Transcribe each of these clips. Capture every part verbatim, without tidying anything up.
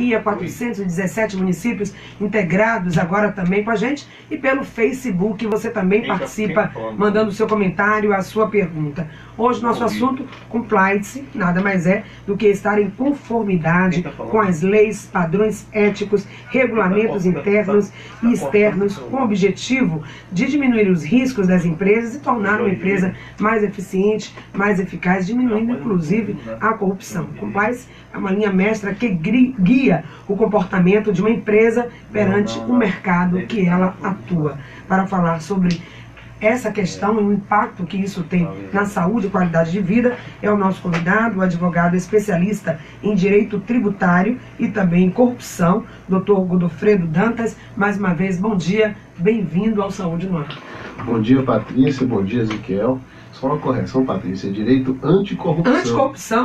quatrocentos e dezessete municípios integrados agora também com a gente, e pelo Facebook você também participa mandando o seu comentário, a sua pergunta. Hoje nosso assunto, compliance, nada mais é do que estar em conformidade com as leis, padrões éticos, regulamentos internos e externos, com o objetivo de diminuir os riscos das empresas e tornar uma empresa mais eficiente, mais eficaz, diminuindo inclusive a corrupção. Compliance é uma linha mestra que guia o comportamento de uma empresa perante o mercado que ela atua. Para falar sobre essa questão e o impacto que isso tem na saúde e qualidade de vida, é o nosso convidado, o advogado especialista em direito tributário e também em corrupção, doutor Godofredo Dantas. Mais uma vez, bom dia, bem-vindo ao Saúde no Ar. Bom dia, Patrícia, bom dia, Ezequiel. Só uma correção, Patrícia, é direito anticorrupção. Anticorrupção?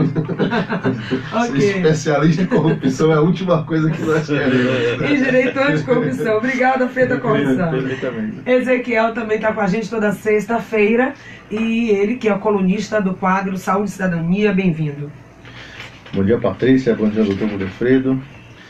Okay. Ser especialista em corrupção é a última coisa que nós queremos. Em direito anticorrupção. Obrigada, feita corrupção. Ezequiel também está com a gente toda sexta-feira, e ele que é o colunista do quadro Saúde e Cidadania. Bem-vindo. Bom dia, Patrícia. Bom dia, doutor Godofredo.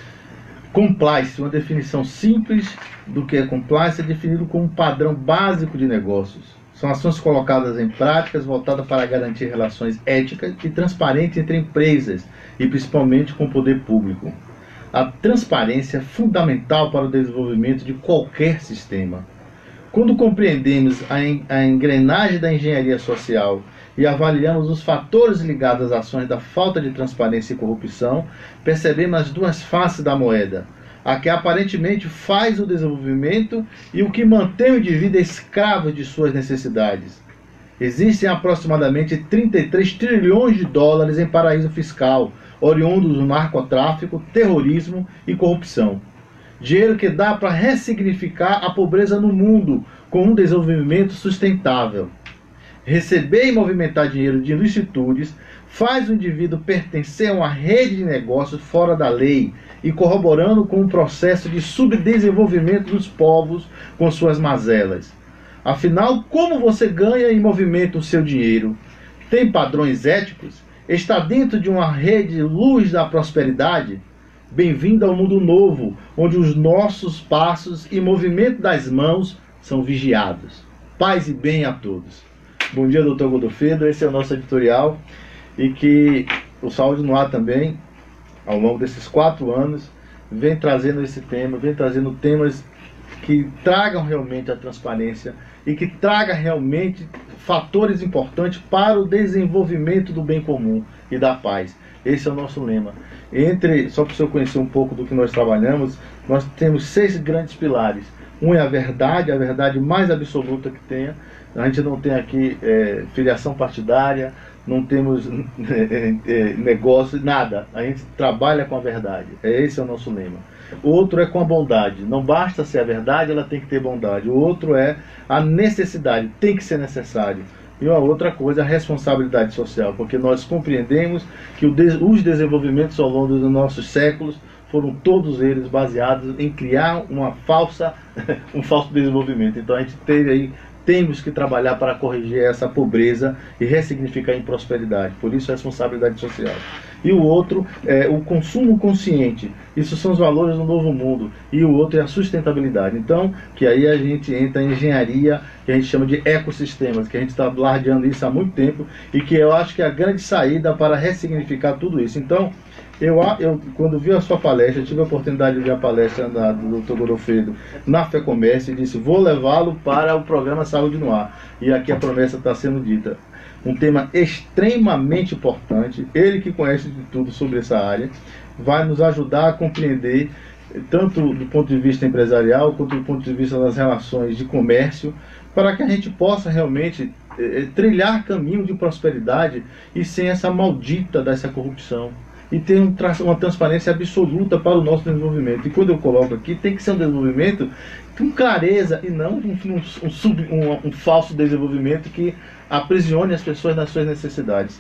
Compliance, uma definição simples do que é compliance, é definido como um padrão básico de negócios. São ações colocadas em práticas voltadas para garantir relações éticas e transparentes entre empresas e principalmente com o poder público. A transparência é fundamental para o desenvolvimento de qualquer sistema. Quando compreendemos a, en a engrenagem da engenharia social e avaliamos os fatores ligados às ações da falta de transparência e corrupção, percebemos as duas faces da moeda: a que aparentemente faz o desenvolvimento e o que mantém o indivíduo escravo de suas necessidades. Existem aproximadamente trinta e três trilhões de dólares em paraíso fiscal, oriundos do narcotráfico, terrorismo e corrupção. Dinheiro que dá para ressignificar a pobreza no mundo com um desenvolvimento sustentável. Receber e movimentar dinheiro de ilicitudes faz o indivíduo pertencer a uma rede de negócios fora da lei e corroborando com o processo de subdesenvolvimento dos povos com suas mazelas. Afinal, como você ganha e movimenta o seu dinheiro? Tem padrões éticos? Está dentro de uma rede luz da prosperidade? Bem-vindo ao mundo novo, onde os nossos passos e movimento das mãos são vigiados. Paz e bem a todos. Bom dia, doutor Godofredo. Esse é o nosso editorial, e que o Saúde no Ar também, ao longo desses quatro anos, vem trazendo esse tema, vem trazendo temas que tragam realmente a transparência e que traga realmente fatores importantes para o desenvolvimento do bem comum e da paz. Esse é o nosso lema. Entre, só para o senhor conhecer um pouco do que nós trabalhamos, nós temos seis grandes pilares. Um é a verdade, a verdade mais absoluta que tenha. A gente não tem aqui é, filiação partidária, não temos é, é, negócio, nada. A gente trabalha com a verdade. Esse é o nosso lema. O outro é com a bondade. Não basta ser a verdade, ela tem que ter bondade. O outro é a necessidade, tem que ser necessário. E a outra coisa é a responsabilidade social, porque nós compreendemos que o des os desenvolvimentos ao longo dos nossos séculos foram todos eles baseados em criar uma falsa, um falso desenvolvimento. Então a gente teve aí, temos que trabalhar para corrigir essa pobreza e ressignificar em prosperidade. Por isso a responsabilidade social. E o outro é o consumo consciente. Isso são os valores do novo mundo. E o outro é a sustentabilidade. Então, que aí a gente entra em engenharia, que a gente chama de ecossistemas, que a gente está lardeando isso há muito tempo, e que eu acho que é a grande saída para ressignificar tudo isso. Então, eu, eu quando vi a sua palestra, eu tive a oportunidade de ver a palestra da, do doutor Godofredo na FEComércio, e disse, vou levá-lo para o programa Saúde no Ar. E aqui a promessa está sendo dita. Um tema extremamente importante, ele que conhece de tudo sobre essa área, vai nos ajudar a compreender, tanto do ponto de vista empresarial, quanto do ponto de vista das relações de comércio, para que a gente possa realmente eh, trilhar caminho de prosperidade e sem essa maldita dessa corrupção. E ter um, uma transparência absoluta para o nosso desenvolvimento. E quando eu coloco aqui, tem que ser um desenvolvimento com clareza e não um, um, um, sub, um, um falso desenvolvimento que aprisione as pessoas nas suas necessidades.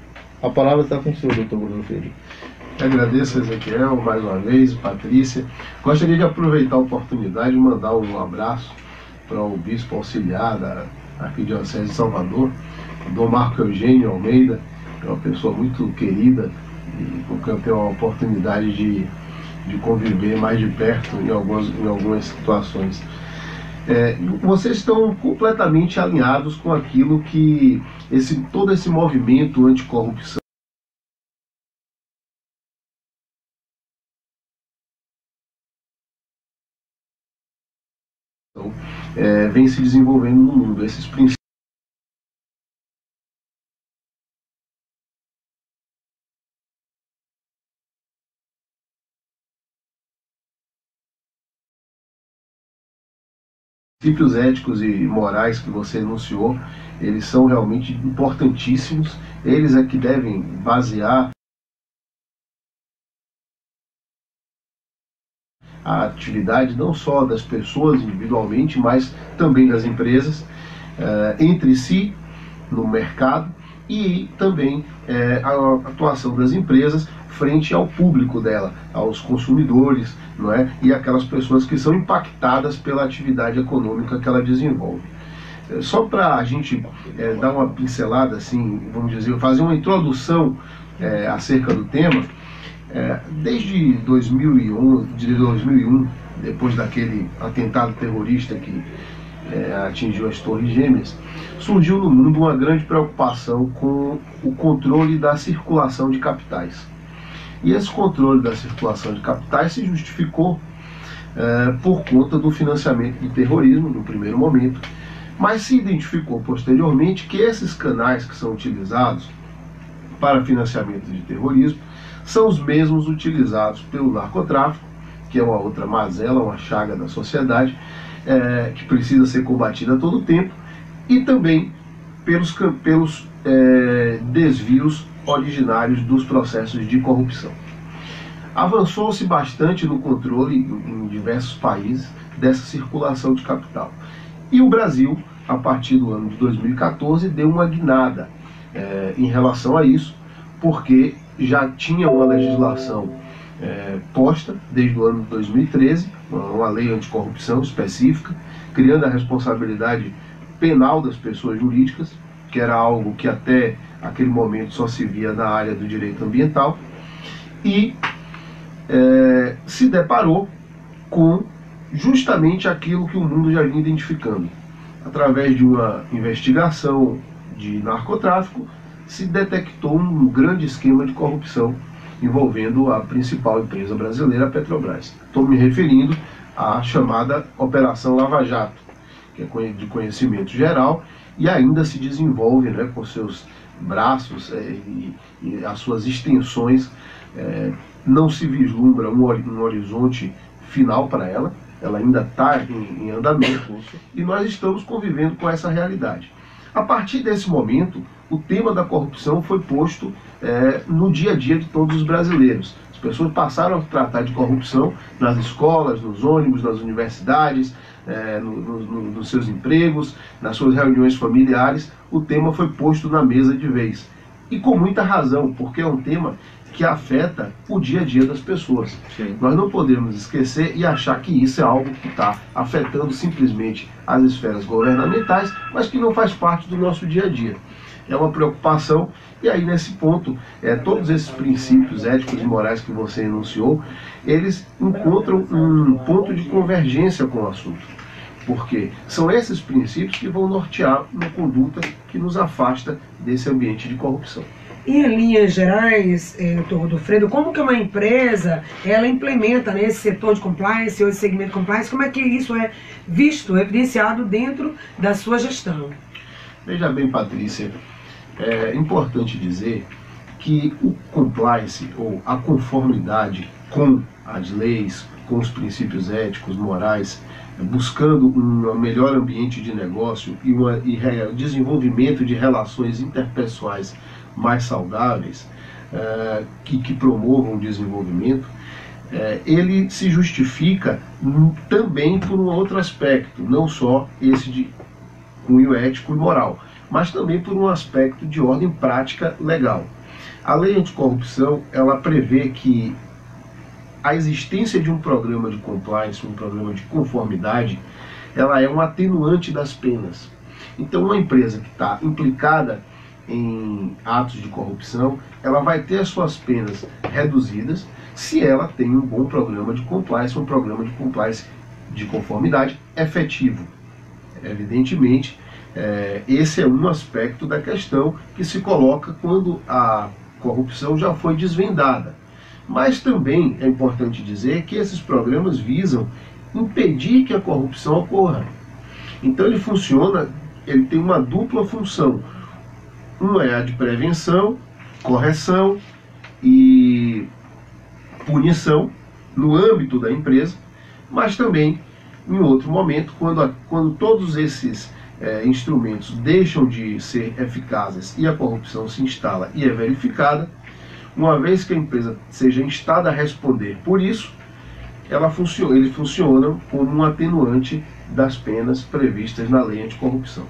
A palavra está com o senhor, doutor Godofredo. Agradeço, Ezequiel, mais uma vez, Patrícia. Gostaria de aproveitar a oportunidade de mandar um abraço para o bispo auxiliar da Arquidiocese de Salvador, Dom Marco Eugênio Almeida, que é uma pessoa muito querida, e com quem eu tenho a oportunidade de de conviver mais de perto em algumas, em algumas situações. É, vocês estão completamente alinhados com aquilo que esse, todo esse movimento anticorrupção é, vem se desenvolvendo no mundo. Esses princípios princípios éticos e morais que você enunciou, eles são realmente importantíssimos. Eles é que devem basear a atividade não só das pessoas individualmente, mas também das empresas, eh, entre si, no mercado, e também eh, a atuação das empresas frente ao público dela, aos consumidores, não é? E aquelas pessoas que são impactadas pela atividade econômica que ela desenvolve. Só para a gente é, dar uma pincelada, assim, vamos dizer, fazer uma introdução é, acerca do tema, é, desde dois mil e um, de dois mil e um, depois daquele atentado terrorista que é, atingiu as Torres Gêmeas, surgiu no mundo uma grande preocupação com o controle da circulação de capitais. E esse controle da circulação de capitais se justificou é, por conta do financiamento do terrorismo, no primeiro momento, mas se identificou posteriormente que esses canais que são utilizados para financiamento de terrorismo são os mesmos utilizados pelo narcotráfico, que é uma outra mazela, uma chaga da sociedade, é, que precisa ser combatida a todo tempo, e também pelos, pelos é, desvios originários dos processos de corrupção. Avançou-se bastante no controle em diversos países dessa circulação de capital. E o Brasil, a partir do ano de dois mil e quatorze, deu uma guinada é, em relação a isso, porque já tinha uma legislação é, posta desde o ano de dois mil e treze, uma, uma lei anticorrupção específica, criando a responsabilidade penal das pessoas jurídicas, que era algo que até aquele momento só se via na área do direito ambiental, e é, se deparou com justamente aquilo que o mundo já vinha identificando. Através de uma investigação de narcotráfico, se detectou um grande esquema de corrupção envolvendo a principal empresa brasileira, a Petrobras. Estou me referindo à chamada Operação Lava Jato, que é de conhecimento geral e ainda se desenvolve, né, com seus braços é, e, e as suas extensões. É, não se vislumbra um, um horizonte final para ela, ela ainda está em, em andamento, e nós estamos convivendo com essa realidade. A partir desse momento, o tema da corrupção foi posto é, no dia a dia de todos os brasileiros. As pessoas passaram a tratar de corrupção nas escolas, nos ônibus, nas universidades, é, no, no, nos seus empregos, nas suas reuniões familiares. O tema foi posto na mesa de vez. E com muita razão, porque é um tema que afeta o dia a dia das pessoas. Sim. Nós não podemos esquecer e achar que isso é algo que está afetando simplesmente as esferas governamentais, mas que não faz parte do nosso dia a dia. É uma preocupação, e aí nesse ponto, é, todos esses princípios éticos e morais que você enunciou, eles encontram um ponto de convergência com o assunto. Porque são esses princípios que vão nortear uma conduta que nos afasta desse ambiente de corrupção. E em linhas gerais, eh, doutor Godofredo, como que uma empresa ela implementa nesse, né, setor de compliance ou esse segmento de compliance, como é que isso é visto, evidenciado dentro da sua gestão? Veja bem, Patrícia, é importante dizer que o compliance ou a conformidade com as leis, com os princípios éticos, morais, buscando um melhor ambiente de negócio e o desenvolvimento de relações interpessoais mais saudáveis, uh, que, que promovam o desenvolvimento, uh, ele se justifica também por um outro aspecto, não só esse de cunho ético e moral, mas também por um aspecto de ordem prática legal. A lei anticorrupção, ela prevê que a existência de um programa de compliance, um programa de conformidade, ela é um atenuante das penas. Então, uma empresa que está implicada em atos de corrupção, ela vai ter as suas penas reduzidas se ela tem um bom programa de compliance, um programa de compliance de conformidade efetivo. Evidentemente, é, esse é um aspecto da questão que se coloca quando a corrupção já foi desvendada. Mas também é importante dizer que esses programas visam impedir que a corrupção ocorra. Então ele funciona, ele tem uma dupla função. Uma é a de prevenção, correção e punição no âmbito da empresa, mas também em outro momento, quando, a, quando todos esses é, instrumentos deixam de ser eficazes e a corrupção se instala e é verificada, uma vez que a empresa seja instada a responder por isso, ela funciona, ele funciona como um atenuante das penas previstas na lei anticorrupção.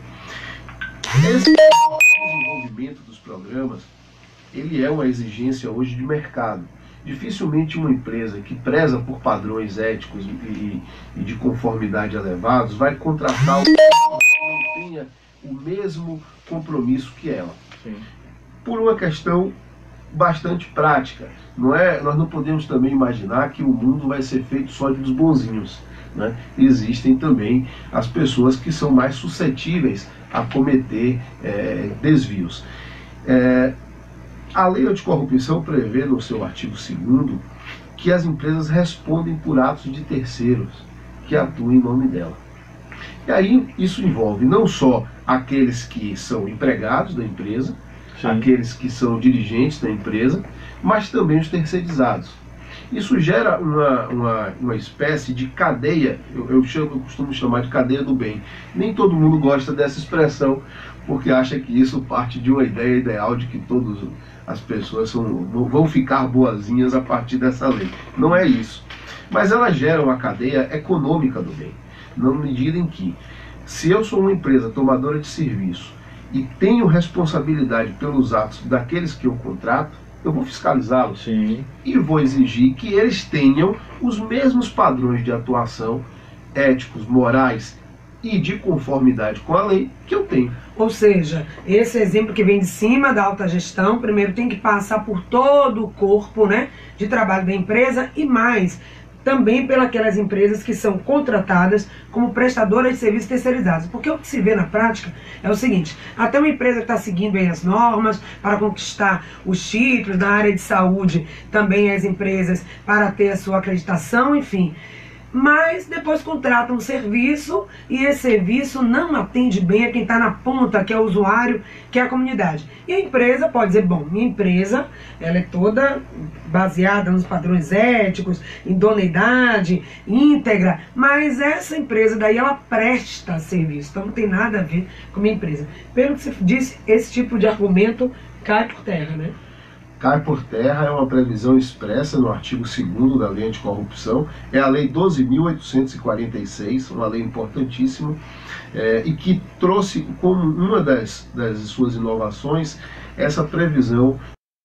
Esse desenvolvimento dos programas, ele é uma exigência hoje de mercado. Dificilmente uma empresa que preza por padrões éticos e, e de conformidade elevados vai contratar alguém que não tenha o mesmo compromisso que ela. Sim. Por uma questão bastante prática. Não é, nós não podemos também imaginar que o mundo vai ser feito só dos bonzinhos, né? Existem também as pessoas que são mais suscetíveis a cometer é, desvios. É, a lei anticorrupção prevê no seu artigo segundo que as empresas respondem por atos de terceiros que atuam em nome dela. E aí isso envolve não só aqueles que são empregados da empresa, sim, aqueles que são dirigentes da empresa, mas também os terceirizados. Isso gera uma, uma, uma espécie de cadeia, eu, eu, chamo, eu costumo chamar de cadeia do bem. Nem todo mundo gosta dessa expressão, porque acha que isso parte de uma ideia ideal de que todas as pessoas são, vão ficar boazinhas a partir dessa lei. Não é isso. Mas ela gera uma cadeia econômica do bem, na medida em que, se eu sou uma empresa tomadora de serviço e tenho responsabilidade pelos atos daqueles que eu contrato, eu vou fiscalizá-los. Sim. E vou exigir que eles tenham os mesmos padrões de atuação éticos, morais e de conformidade com a lei que eu tenho. Ou seja, esse exemplo que vem de cima da alta gestão, primeiro tem que passar por todo o corpo, né, de trabalho da empresa e mais, também pelas empresas que são contratadas como prestadoras de serviços terceirizados. Porque o que se vê na prática é o seguinte: até uma empresa que está seguindo aí as normas para conquistar os títulos na área de saúde, também as empresas para ter a sua acreditação, enfim. Mas depois contratam um serviço e esse serviço não atende bem a quem está na ponta, que é o usuário, que é a comunidade. E a empresa pode dizer, bom, minha empresa ela é toda baseada nos padrões éticos, idoneidade, íntegra, mas essa empresa daí ela presta serviço, então não tem nada a ver com a minha empresa. Pelo que você disse, esse tipo de argumento cai por terra, né? Cai por terra, é uma previsão expressa no artigo segundo da Lei Anticorrupção, é a Lei doze mil oitocentos e quarenta e seis, uma lei importantíssima, é, e que trouxe como uma das, das suas inovações essa previsão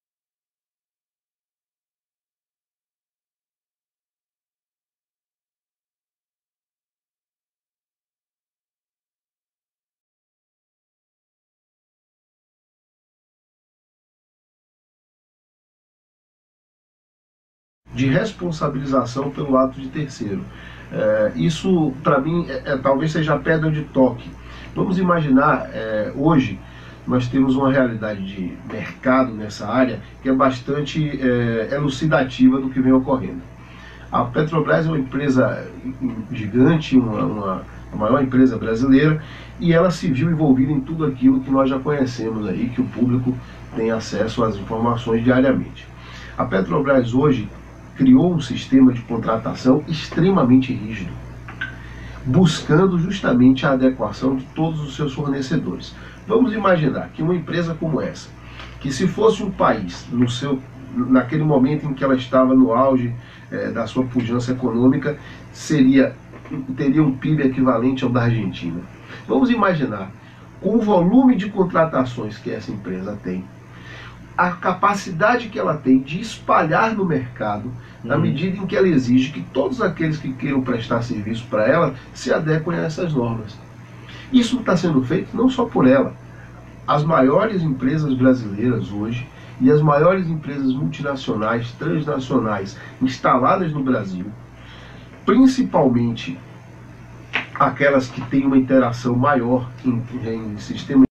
de responsabilização pelo ato de terceiro. É, isso, para mim, é, é, talvez seja a pedra de toque. Vamos imaginar, é, hoje, nós temos uma realidade de mercado nessa área que é bastante é, elucidativa do que vem ocorrendo. A Petrobras é uma empresa gigante, uma, uma, a maior empresa brasileira, e ela se viu envolvida em tudo aquilo que nós já conhecemos aí, que o público tem acesso às informações diariamente. A Petrobras hoje criou um sistema de contratação extremamente rígido, buscando justamente a adequação de todos os seus fornecedores. Vamos imaginar que uma empresa como essa, que se fosse um país, no seu, naquele momento em que ela estava no auge é, da sua pujança econômica, seria, teria um P I B equivalente ao da Argentina. Vamos imaginar, com o volume de contratações que essa empresa tem, a capacidade que ela tem de espalhar no mercado, na hum. medida em que ela exige que todos aqueles que queiram prestar serviço para ela se adequem a essas normas. Isso está sendo feito não só por ela. As maiores empresas brasileiras hoje, e as maiores empresas multinacionais, transnacionais, instaladas no Brasil, principalmente aquelas que têm uma interação maior em, em sistema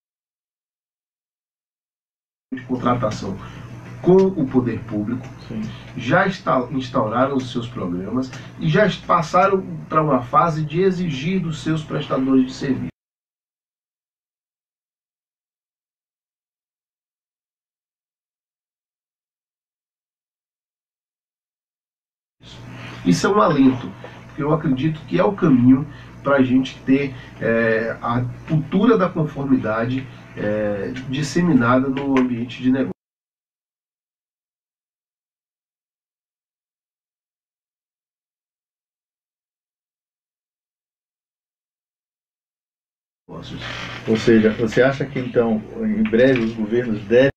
de contratação com o poder público, sim, já instauraram os seus programas e já passaram para uma fase de exigir dos seus prestadores de serviço. Isso é um alento, porque eu acredito que é o caminho para a gente ter é, a cultura da conformidade é, disseminada no ambiente de negócio. Ou seja, você acha que então, em breve, os governos devem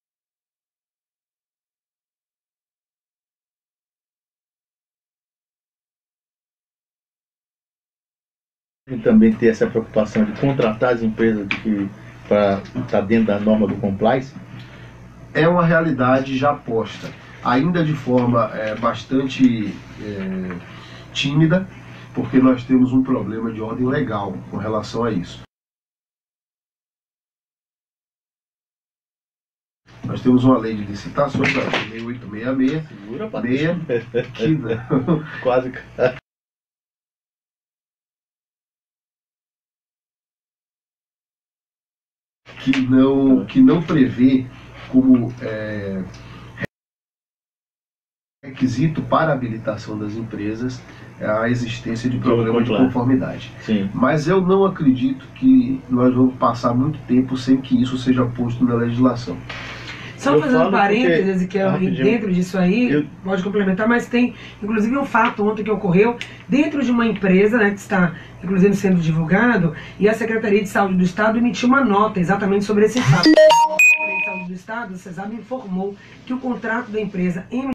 também ter essa preocupação de contratar as empresas que para estar dentro da norma do compliance? É uma realidade já posta, ainda de forma é, bastante é, tímida, porque nós temos um problema de ordem legal com relação a isso. Nós temos uma lei de licitações, a lei oito seis seis, Segura, meia, que não, quase que não, que não prevê como é, requisito para a habilitação das empresas a existência de programa de conformidade. Sim. Mas eu não acredito que nós vamos passar muito tempo sem que isso seja posto na legislação. Só fazendo parênteses, que é dentro disso aí, eu... pode complementar, mas tem inclusive um fato ontem que ocorreu dentro de uma empresa, né, que está inclusive sendo divulgado, e a Secretaria de Saúde do Estado emitiu uma nota exatamente sobre esse fato. A Secretaria de Saúde do Estado, você sabe, informou que o contrato da empresa em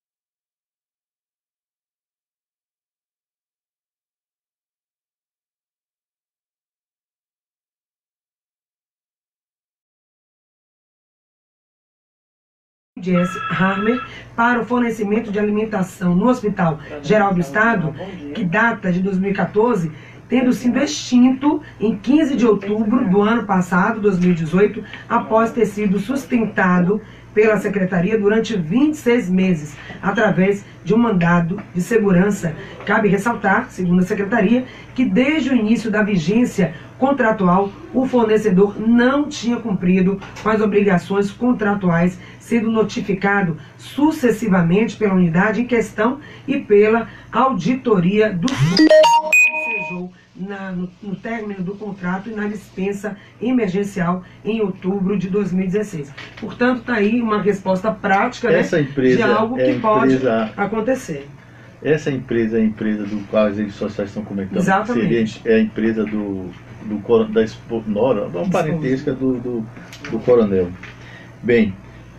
J S Harmer para o fornecimento de alimentação no Hospital Geral do Estado, que data de dois mil e quatorze, tendo sido extinto em quinze de outubro do ano passado, dois mil e dezoito, após ter sido sustentado pela Secretaria durante vinte e seis meses, através de um mandado de segurança. Cabe ressaltar, segundo a Secretaria, que desde o início da vigência contratual, o fornecedor não tinha cumprido com as obrigações contratuais, sendo notificado sucessivamente pela unidade em questão e pela auditoria do que ensejou na, no, no término do contrato e na dispensa emergencial em outubro de dois mil e dezesseis. Portanto, está aí uma resposta prática, essa né, empresa de algo que é pode empresa... acontecer. Essa empresa é a empresa do qual as redes sociais estão comentando. Exatamente. Seria, é a empresa do, do da Expo, Nora, uma parentesca do, do, do Coronel. Bem,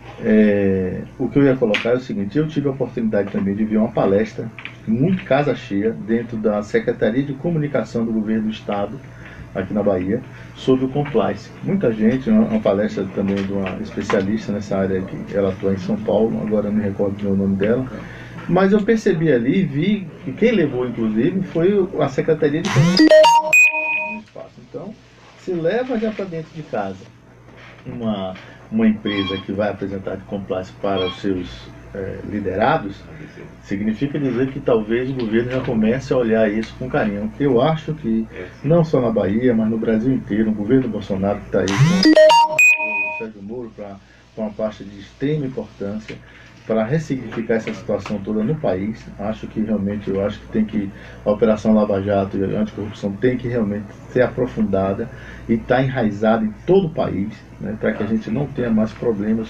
é, o que eu ia colocar é o seguinte: eu tive a oportunidade também de ver uma palestra muito casa cheia dentro da Secretaria de Comunicação do Governo do Estado, aqui na Bahia, sobre o compliance. Muita gente, uma, uma palestra também de uma especialista nessa área, que ela atua em São Paulo, agora não me recordo o nome dela. Mas eu percebi ali, vi que quem levou, inclusive, foi a Secretaria de Comunicação no espaço. Então, se leva já para dentro de casa uma, uma empresa que vai apresentar de compliance para os seus é, liderados, significa dizer que talvez o governo já comece a olhar isso com carinho. Eu acho que, não só na Bahia, mas no Brasil inteiro, o governo Bolsonaro que está aí com o Sérgio Moro para uma pasta de extrema importância, para ressignificar essa situação toda no país. Acho que realmente, eu acho que tem que, a Operação Lava Jato e a anticorrupção tem que realmente ser aprofundada e estar tá enraizada em todo o país, né, para que a gente não tenha mais problemas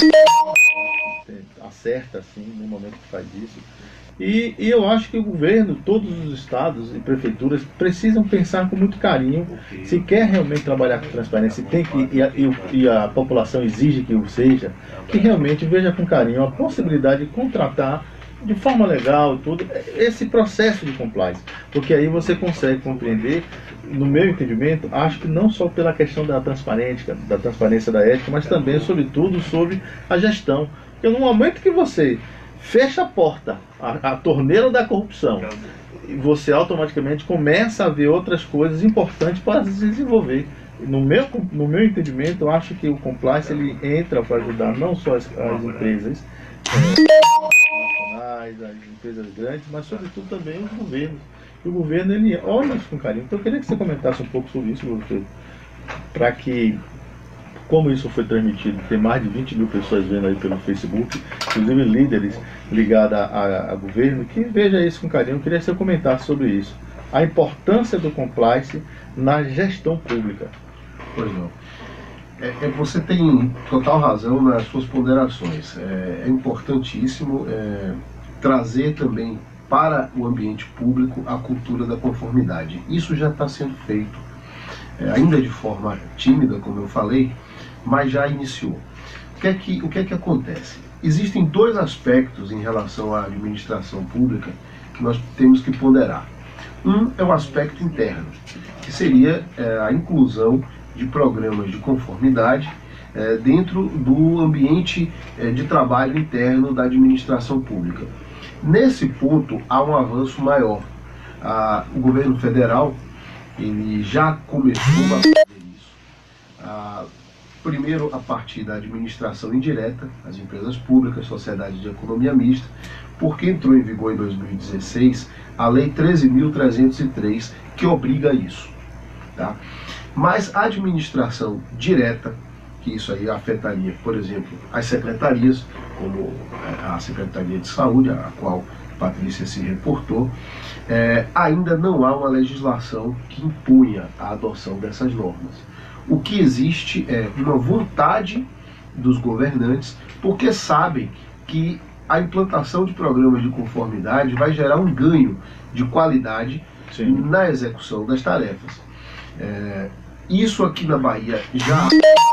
com... acerta assim no momento que faz isso. E, e eu acho que o governo, todos os estados e prefeituras precisam pensar com muito carinho, se quer realmente trabalhar com transparência, tem que, e, a, e a população exige que o seja, que realmente veja com carinho a possibilidade de contratar de forma legal, tudo, esse processo de compliance, porque aí você consegue compreender, no meu entendimento, acho que não só pela questão da transparência, da transparência da ética, mas também, sobretudo, sobre a gestão. Porque no momento que você fecha a porta, a, a torneira da corrupção, você automaticamente começa a ver outras coisas importantes para se desenvolver. No meu, no meu entendimento, eu acho que o compliance ele entra para ajudar não só as, as empresas nacionais, as empresas grandes, mas sobretudo também os governos. E o governo ele olha isso com carinho. Então eu queria que você comentasse um pouco sobre isso, Wilfredo, para que, como isso foi transmitido, tem mais de vinte mil pessoas vendo aí pelo Facebook, inclusive líderes ligados a, a, a governo, que veja isso com carinho. Eu queria que você comentasse sobre isso, a importância do compliance na gestão pública. Pois não. É, é, você tem total razão nas suas ponderações. É, é importantíssimo é, trazer também para o ambiente público a cultura da conformidade. Isso já está sendo feito, é, ainda de forma tímida, como eu falei, mas já iniciou. O que é que, o que, é que acontece? Existem dois aspectos em relação à administração pública que nós temos que ponderar. Um é o aspecto interno, que seria é, a inclusão de programas de conformidade é, dentro do ambiente é, de trabalho interno da administração pública. Nesse ponto há um avanço maior. Ah, o governo federal ele já começou a fazer isso. Ah, primeiro a partir da administração indireta, as empresas públicas, sociedades de economia mista, porque entrou em vigor em dois mil e dezesseis a Lei treze mil trezentos e três, que obriga isso. Tá? Mas a administração direta, que isso aí afetaria, por exemplo, as secretarias, como a Secretaria de Saúde, a qual Patrícia se reportou, é, ainda não há uma legislação que impunha a adoção dessas normas. O que existe é uma vontade dos governantes, porque sabem que a implantação de programas de conformidade vai gerar um ganho de qualidade Sim. na execução das tarefas. É, isso aqui na Bahia já,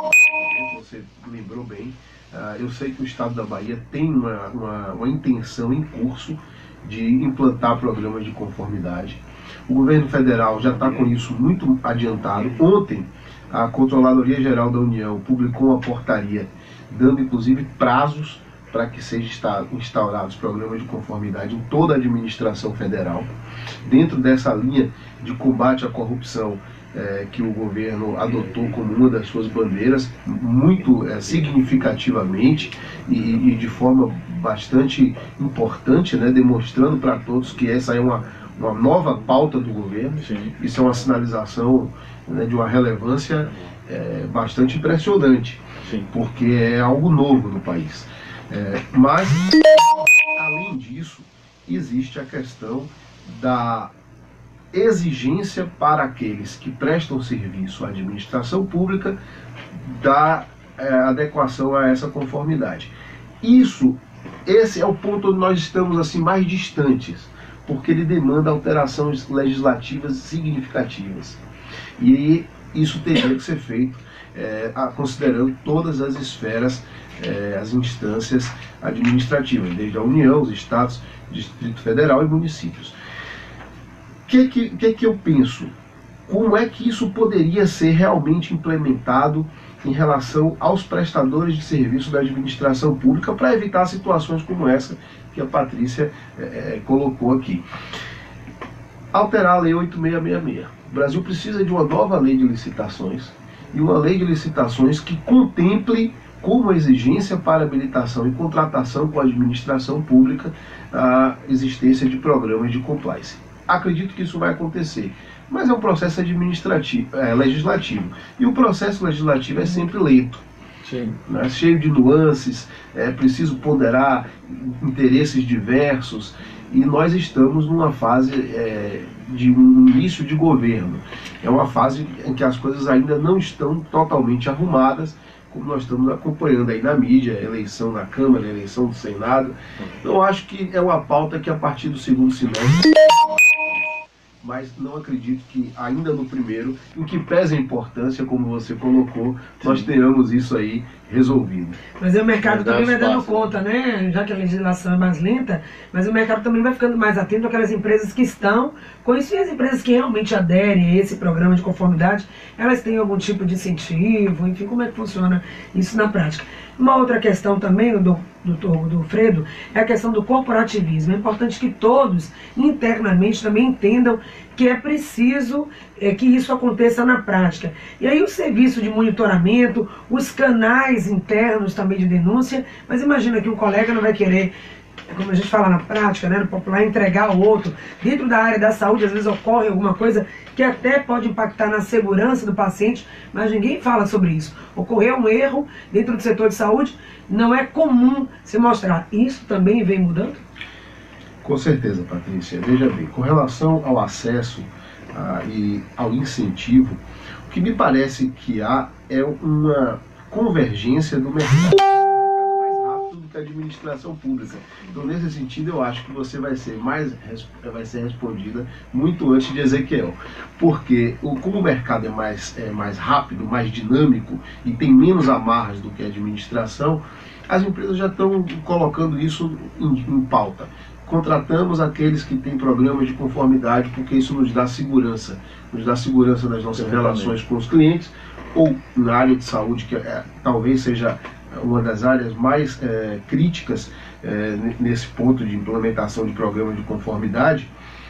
você lembrou bem, uh, eu sei que o estado da Bahia tem uma, uma, uma intenção em curso de implantar programas de conformidade. O governo federal já está com isso muito adiantado. Ontem, a Controladoria Geral da União publicou uma portaria, dando inclusive prazos para que sejam instaurados programas de conformidade em toda a administração federal, dentro dessa linha de combate à corrupção é, que o governo adotou como uma das suas bandeiras, muito é, significativamente e, e de forma bastante importante, né, demonstrando para todos que essa é uma, uma nova pauta do governo. Sim. Isso é uma sinalização, né, de uma relevância é, bastante impressionante. Sim. Porque é algo novo no país. É, mas, além disso, existe a questão da exigência para aqueles que prestam serviço à administração pública da é, adequação a essa conformidade. Isso, esse é o ponto onde nós estamos assim mais distantes, porque ele demanda alterações legislativas significativas. E isso teria que ser feito é, considerando todas as esferas, é, as instâncias administrativas, desde a União, os estados, Distrito Federal e municípios. O que, que, que, que eu penso? Como é que isso poderia ser realmente implementado em relação aos prestadores de serviço da administração pública para evitar situações como essa que a Patrícia é, colocou aqui? Alterar a Lei oito mil seiscentos e sessenta e seis. O Brasil precisa de uma nova lei de licitações e uma lei de licitações que contemple como exigência para habilitação e contratação com a administração pública a existência de programas de compliance. Acredito que isso vai acontecer, mas é um processo administrativo, é, legislativo, e o processo legislativo é sempre lento. Sim. Né? Cheio de nuances, é preciso ponderar interesses diversos, e nós estamos numa fase é, de um início de governo. É uma fase em que as coisas ainda não estão totalmente arrumadas, como nós estamos acompanhando aí na mídia, a eleição na Câmara, a eleição do Senado. Então acho que é uma pauta que a partir do segundo semestre, mas não acredito que ainda no primeiro, em que pese a importância, como você colocou, nós tenhamos isso aí resolvido. Mas aí o mercado Vai também vai dando espaço. conta, né? Já que a legislação é mais lenta, mas o mercado também vai ficando mais atento àquelas empresas que estão com isso, e as empresas que realmente aderem a esse programa de conformidade, elas têm algum tipo de incentivo, enfim, como é que funciona isso na prática. Uma outra questão também, do, do, do Fredo, é a questão do corporativismo. É importante que todos internamente também entendam que é preciso é, que isso aconteça na prática. E aí o serviço de monitoramento, os canais internos também de denúncia, mas imagina que um colega não vai querer, como a gente fala na prática, né, no popular, entregar ao outro. Dentro da área da saúde, às vezes ocorre alguma coisa que até pode impactar na segurança do paciente, mas ninguém fala sobre isso. Ocorreu um erro dentro do setor de saúde, não é comum se mostrar. Isso também vem mudando? Com certeza, Patrícia. Veja bem, com relação ao acesso ah, e ao incentivo, o que me parece que há é uma convergência do mercado. Que a administração pública. Então, nesse sentido, eu acho que você vai ser mais vai ser respondida muito antes de Ezequiel, porque o, como o mercado é mais, é mais rápido, mais dinâmico e tem menos amarras do que a administração, as empresas já estão colocando isso em, em pauta. Contratamos aqueles que têm programas de conformidade, porque isso nos dá segurança, nos dá segurança nas nossas Exatamente. relações com os clientes, ou na área de saúde, que é, talvez seja uma das áreas mais é, críticas é, nesse ponto de implementação de programas de conformidade,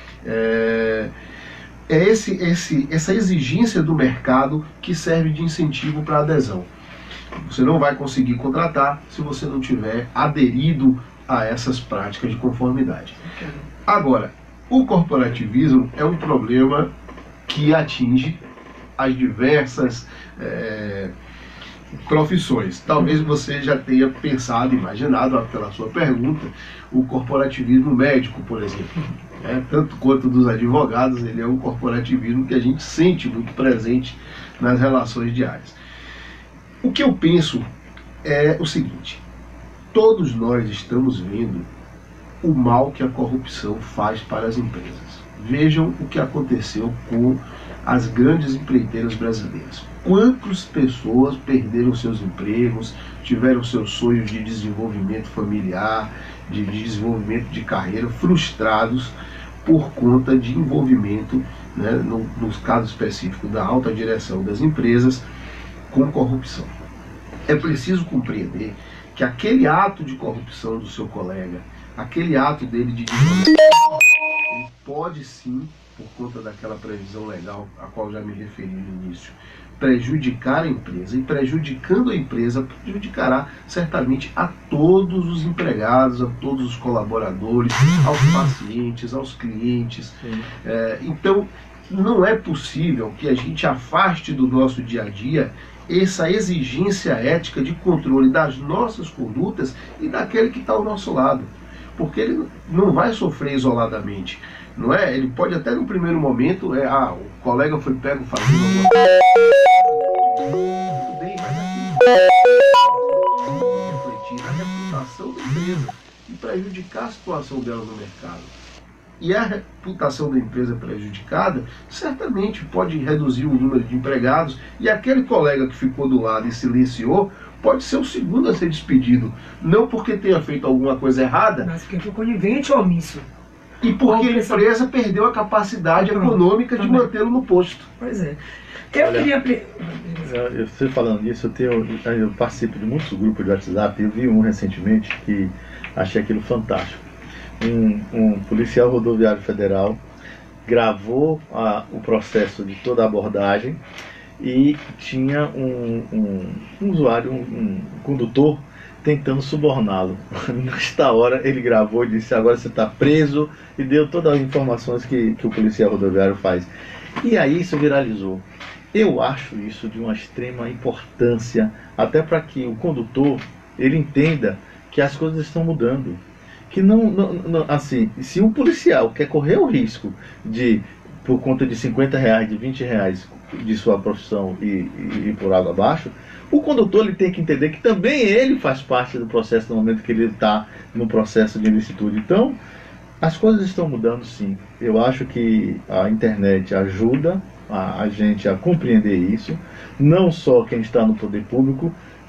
é, é esse, esse, essa exigência do mercado que serve de incentivo para a adesão. Você não vai conseguir contratar se você não tiver aderido a essas práticas de conformidade. Agora, o corporativismo é um problema que atinge as diversas é, profissões. Talvez você já tenha pensado, imaginado pela sua pergunta, o corporativismo médico, por exemplo. É, tanto quanto dos advogados, ele é um corporativismo que a gente sente muito presente nas relações diárias. O que eu penso é o seguinte: todos nós estamos vendo o mal que a corrupção faz para as empresas. Vejam o que aconteceu com as grandes empreiteiras brasileiras. Quantas pessoas perderam seus empregos, tiveram seus sonhos de desenvolvimento familiar, de desenvolvimento de carreira frustrados por conta de envolvimento, né, no, nos casos específicos da alta direção das empresas, com corrupção. É preciso compreender que aquele ato de corrupção do seu colega, aquele ato dele de desvalorizar, ele pode sim, por conta daquela previsão legal a qual já me referi no início, prejudicar a empresa, e prejudicando a empresa, prejudicará certamente a todos os empregados, a todos os colaboradores, aos pacientes, aos clientes. É, então, não é possível que a gente afaste do nosso dia a dia essa exigência ética de controle das nossas condutas e daquele que está ao nosso lado. Porque ele não vai sofrer isoladamente, não é? Ele pode até no primeiro momento, é, ah, o colega foi pego fazendo alguma coisa. Tudo bem, mas aqui refletir na reputação da empresa e prejudicar a situação dela no mercado. E a reputação da empresa prejudicada certamente pode reduzir o número de empregados, e aquele colega que ficou do lado e silenciou pode ser o segundo a ser despedido, não porque tenha feito alguma coisa errada, mas porque foi conivente ou omisso. E porque a empresa perdeu a capacidade Pronto, econômica de também. mantê-lo no posto. Pois é. Eu Olha, queria... Eu, você falando nisso, eu, tenho, eu participo de muitos grupos de WhatsApp. Eu vi um recentemente que achei aquilo fantástico. Um, um policial rodoviário federal gravou a, o processo de toda a abordagem e tinha um, um, um usuário, um, um condutor, tentando suborná-lo. Nesta hora ele gravou e disse: agora você está preso, e deu todas as informações que, que o policial rodoviário faz. E aí isso viralizou. Eu acho isso de uma extrema importância, até para que o condutor ele entenda que as coisas estão mudando. Que não, não, não, assim, se um policial quer correr o risco de, por conta de cinquenta reais, de vinte reais de sua profissão e, e, e por água abaixo, o condutor ele tem que entender que também ele faz parte do processo no momento que ele está no processo de ilicitude. Então, as coisas estão mudando sim. Eu acho que a internet ajuda a, a gente a compreender isso, não só quem está no poder público,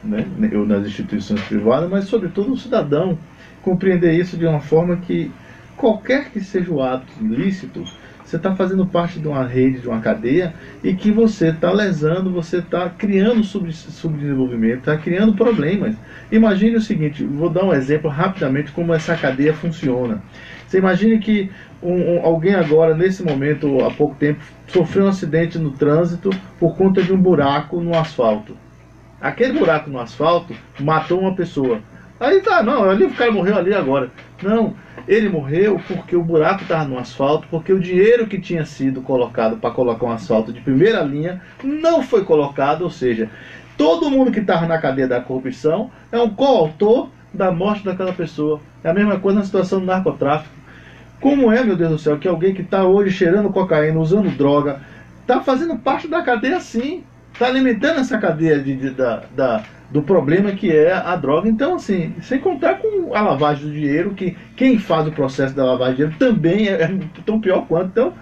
né, ou nas instituições privadas, mas sobretudo o cidadão compreender isso de uma forma que qualquer que seja o ato ilícito, você está fazendo parte de uma rede, de uma cadeia, e que você está lesando, você está criando sub, subdesenvolvimento, está criando problemas. Imagine o seguinte, vou dar um exemplo rapidamente como essa cadeia funciona. Você imagine que um, um, alguém agora, nesse momento, há pouco tempo, sofreu um acidente no trânsito por conta de um buraco no asfalto. Aquele buraco no asfalto matou uma pessoa. Aí tá, não, ali o cara morreu ali agora. Não, ele morreu porque o buraco estava no asfalto, porque o dinheiro que tinha sido colocado para colocar um asfalto de primeira linha não foi colocado, ou seja, todo mundo que estava na cadeia da corrupção é um coautor da morte daquela pessoa. É a mesma coisa na situação do narcotráfico. Como é, meu Deus do céu, que alguém que está hoje cheirando cocaína, usando droga, está fazendo parte da cadeia sim, está alimentando essa cadeia de, de, da, da, do problema que é a droga. Então, assim, sem contar com a lavagem do dinheiro, que quem faz o processo da lavagem de dinheiro também é, é tão pior quanto. Então,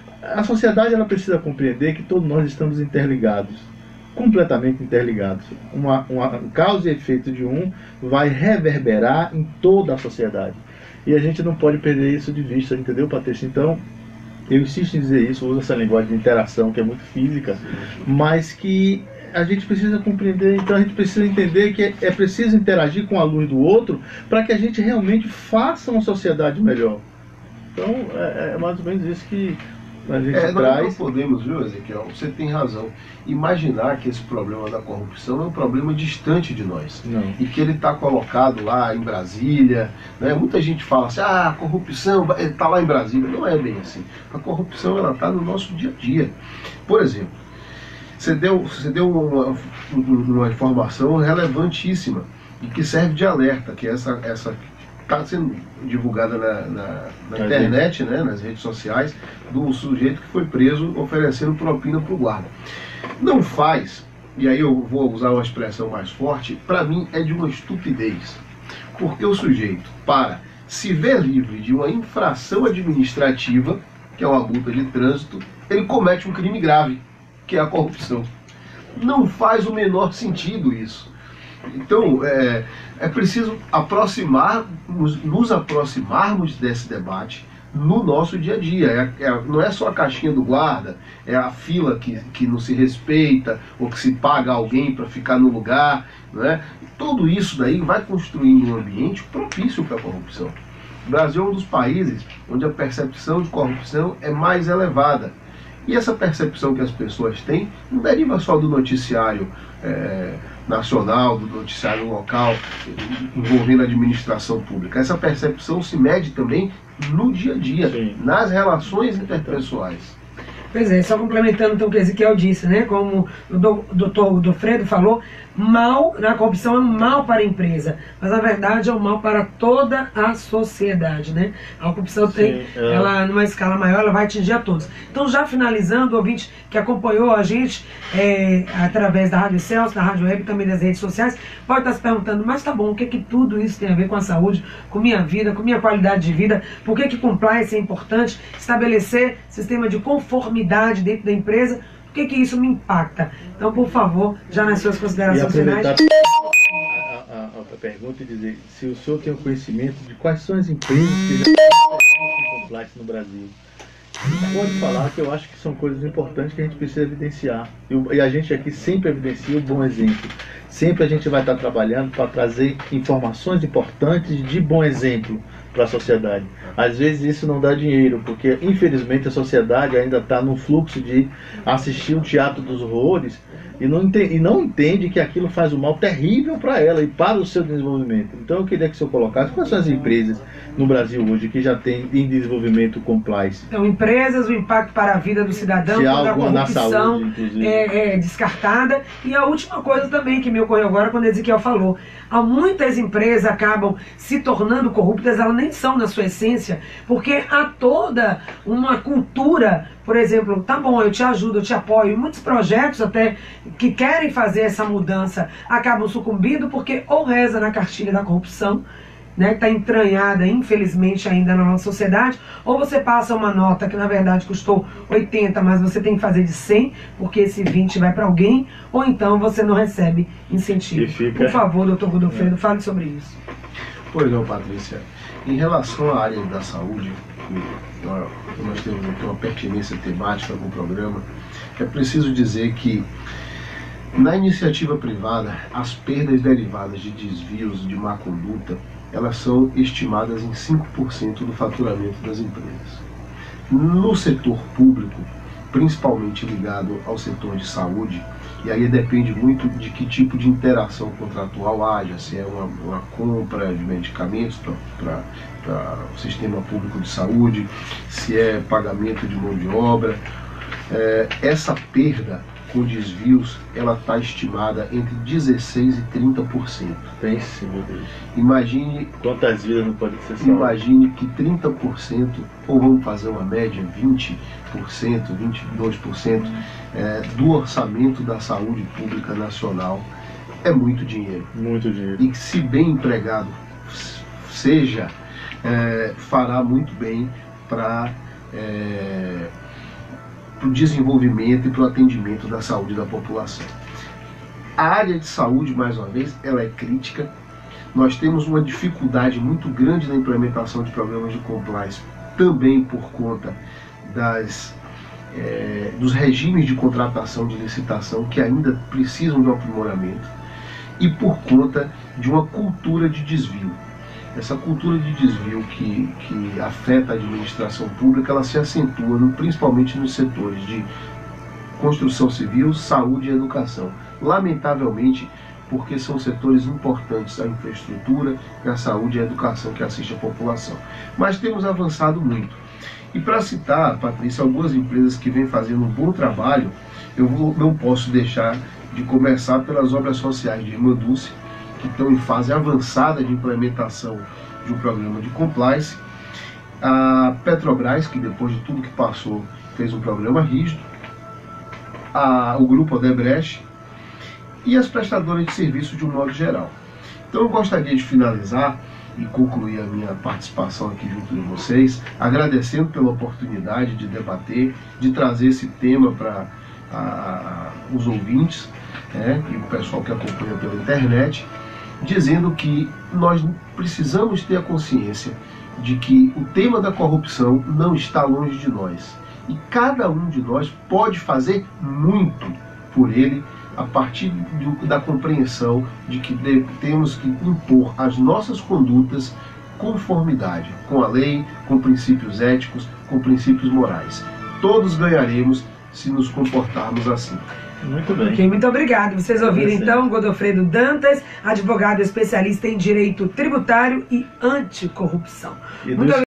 a sociedade ela precisa compreender que todos nós estamos interligados, completamente interligados. Uma, uma causa e efeito de um vai reverberar em toda a sociedade. E a gente não pode perder isso de vista, entendeu, Patrícia? Então, eu insisto em dizer isso, uso essa linguagem de interação que é muito física, mas que a gente precisa compreender, então a gente precisa entender que é preciso interagir com a luz do outro para que a gente realmente faça uma sociedade melhor. Então, é, é mais ou menos isso que a gente é, traz. Nós não podemos, viu, Ezequiel? Você tem razão. Imaginar que esse problema da corrupção é um problema distante de nós. Não. E que ele está colocado lá em Brasília. Né? Muita gente fala assim, ah, a corrupção está lá em Brasília. Não é bem assim. A corrupção está no nosso dia a dia. Por exemplo, você deu, você deu uma, uma informação relevantíssima e que serve de alerta, que essa essa está sendo divulgada na, na, na internet, né, nas redes sociais, do sujeito que foi preso oferecendo propina para o guarda. Não faz, e aí eu vou usar uma expressão mais forte, para mim é de uma estupidez. Porque o sujeito, para se ver livre de uma infração administrativa, que é uma multa de trânsito, ele comete um crime grave, que é a corrupção. Não faz o menor sentido isso. Então, é, é preciso aproximar, nos, nos aproximarmos desse debate no nosso dia a dia. É, é, não é só a caixinha do guarda, é a fila que, que não se respeita, ou que se paga alguém para ficar no lugar. Não é? Tudo isso daí vai construindo um ambiente propício para a corrupção. O Brasil é um dos países onde a percepção de corrupção é mais elevada. E essa percepção que as pessoas têm não deriva só do noticiário é, nacional, do noticiário local, envolvendo a administração pública. Essa percepção se mede também no dia a dia, sim, nas relações interpessoais. Pois é, só complementando então o que o Ezequiel disse, né? Como o doutor Godofredo falou, mal, a corrupção é um mal para a empresa, mas na verdade é um mal para toda a sociedade, né? A corrupção tem, sim, é. ela numa escala maior, ela vai atingir a todos. Então, já finalizando, o ouvinte que acompanhou a gente é, através da Rádio Celso, da Rádio Web e também das redes sociais, pode estar se perguntando, mas tá bom, o que que tudo isso tem a ver com a saúde, com minha vida, com minha qualidade de vida? Por que que compliance é importante? Estabelecer sistema de conformidade dentro da empresa, o que que isso me impacta? Então, por favor, já nas suas considerações finais. A, a, a pergunta e dizer se o senhor tem o conhecimento de quais são as empresas que já têm compliance no Brasil. Pode falar, que eu acho que são coisas importantes que a gente precisa evidenciar. E a gente aqui sempre evidencia o bom exemplo. Sempre a gente vai estar trabalhando para trazer informações importantes de bom exemplo para a sociedade. Às vezes isso não dá dinheiro, porque infelizmente a sociedade ainda está no fluxo de assistir o teatro dos horrores e não, entende, e não entende que aquilo faz um mal terrível para ela e para o seu desenvolvimento. Então eu queria que o senhor colocasse quais são as empresas no Brasil hoje que já tem em desenvolvimento compliance. Então, empresas, o impacto para a vida do cidadão, se quando a corrupção na saúde, inclusive, é, é descartada. E a última coisa também que me ocorreu agora, quando Ezequiel falou, há muitas empresas acabam se tornando corruptas, elas nem são na sua essência, porque há toda uma cultura, por exemplo, tá bom, eu te ajudo, eu te apoio, muitos projetos até que querem fazer essa mudança acabam sucumbindo porque ou reza na cartilha da corrupção, né, que está entranhada, infelizmente, ainda na nossa sociedade, ou você passa uma nota que, na verdade, custou oitenta, mas você tem que fazer de cem, porque esse vinte vai para alguém, ou então você não recebe incentivo. Fica... Por favor, doutor Godofredo, é. fale sobre isso. Pois não, Patrícia. Em relação à área da saúde, nós temos aqui uma pertinência temática com o programa, é preciso dizer que na iniciativa privada, as perdas derivadas de desvios de má conduta, elas são estimadas em cinco por cento do faturamento das empresas. No setor público, principalmente ligado ao setor de saúde, e aí depende muito de que tipo de interação contratual haja, se é uma, uma compra de medicamentos para o sistema público de saúde, se é pagamento de mão de obra. É, essa perda com desvios, ela está estimada entre dezesseis e trinta por cento. Pense, meu Deus. Imagine... Quantas vidas não pode ser salvas? Imagine que trinta por cento, ou vamos fazer uma média, vinte por cento, vinte e dois por cento é, do orçamento da saúde pública nacional é muito dinheiro. Muito dinheiro. E que, se bem empregado seja, é, fará muito bem para... É, para o desenvolvimento e para o atendimento da saúde da população. A área de saúde, mais uma vez, ela é crítica. Nós temos uma dificuldade muito grande na implementação de programas de compliance, também por conta das, é, dos regimes de contratação de licitação, que ainda precisam de um aprimoramento, e por conta de uma cultura de desvio. Essa cultura de desvio que, que afeta a administração pública, ela se acentua no, principalmente nos setores de construção civil, saúde e educação. Lamentavelmente, porque são setores importantes, a infraestrutura, a saúde e a educação que assiste a população. Mas temos avançado muito. E para citar, Patrícia, algumas empresas que vêm fazendo um bom trabalho, eu vou, não posso deixar de começar pelas obras sociais de Irmã Dulce, que estão em fase avançada de implementação de um programa de compliance. A Petrobras, que depois de tudo que passou, fez um programa rígido. A, o Grupo Odebrecht e as prestadoras de serviço de um modo geral. Então eu gostaria de finalizar e concluir a minha participação aqui junto de vocês, agradecendo pela oportunidade de debater, de trazer esse tema para os ouvintes, né, e o pessoal que acompanha pela internet, dizendo que nós precisamos ter a consciência de que o tema da corrupção não está longe de nós. E cada um de nós pode fazer muito por ele, a partir do, da compreensão de que de, temos que impor as nossas condutas conformidade com a lei, com princípios éticos, com princípios morais. Todos ganharemos se nos comportarmos assim. Muito bem. Okay, muito obrigado. Vocês ouviram então Godofredo Dantas, advogado especialista em direito tributário e anticorrupção. E muito